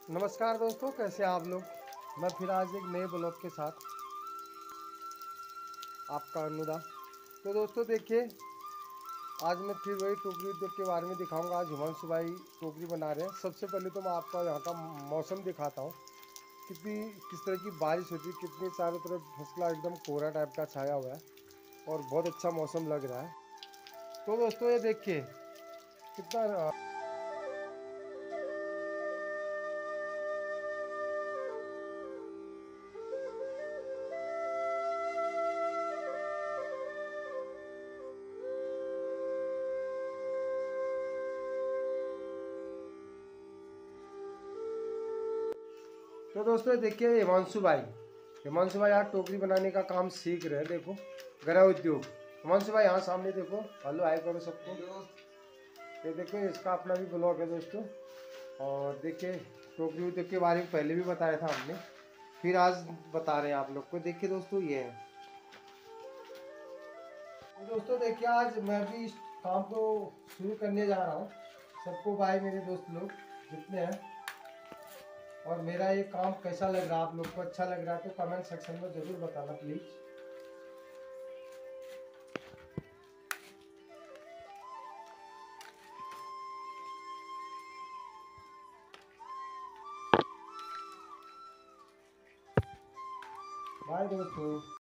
नमस्कार दोस्तों, कैसे हैं आप लोग। मैं फिर आज एक नए ब्लॉग के साथ आपका अनुदा। तो दोस्तों देखिए, आज मैं फिर वही टोकरी उद्योग के बारे में दिखाऊंगा। आज हिमांशु भाई टोकरी बना रहे हैं। सबसे पहले तो मैं आपको यहाँ का मौसम दिखाता हूँ। कितनी किस तरह की बारिश होती है, कितनी चारों तरफ फसला एकदम कोहरा टाइप का छाया हुआ है और बहुत अच्छा मौसम लग रहा है। तो दोस्तों ये देखिए कितना तो दोस्तों ये देखिए हिमांशु भाई आज टोकरी बनाने का काम सीख रहे हैं। देखो, गृह उद्योग। हिमांशु भाई यहाँ सामने देखो, हेलो हाय करो सबको। ये देखो, इसका अपना भी ब्लॉग है दोस्तों। और देखिए, टोकरी उद्योग के बारे में पहले भी बताया था हमने, फिर आज बता रहे हैं आप लोग को। देखिए दोस्तों, ये है। तो दोस्तों देखिए, आज मैं भी इस काम को शुरू करने जा रहा हूँ। सबको बाय मेरे दोस्त लोग जितने हैं। और मेरा ये काम कैसा लग रहा है, आप लोग को अच्छा लग रहा है तो कमेंट सेक्शन में ज़रूर बताना प्लीज़। बाय दोस्तों।